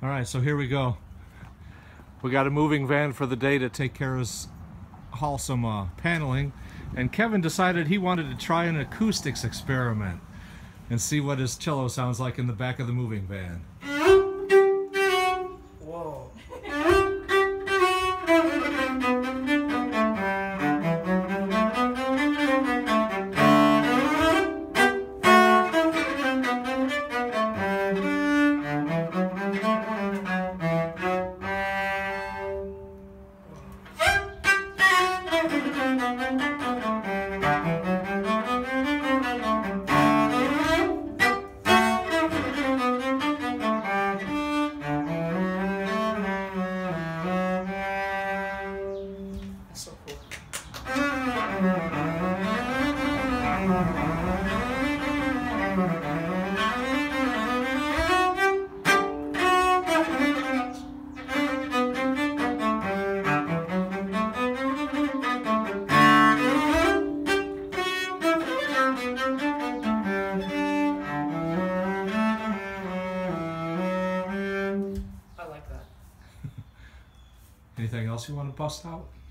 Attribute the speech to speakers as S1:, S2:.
S1: All right, so here we go. We got a moving van for the day to take care of haul some paneling, and Kevin decided he wanted to try an acoustics experiment and see what his cello sounds like in the back of the moving van.
S2: Whoa. So cool. I like that.
S1: Anything else you want to bust out?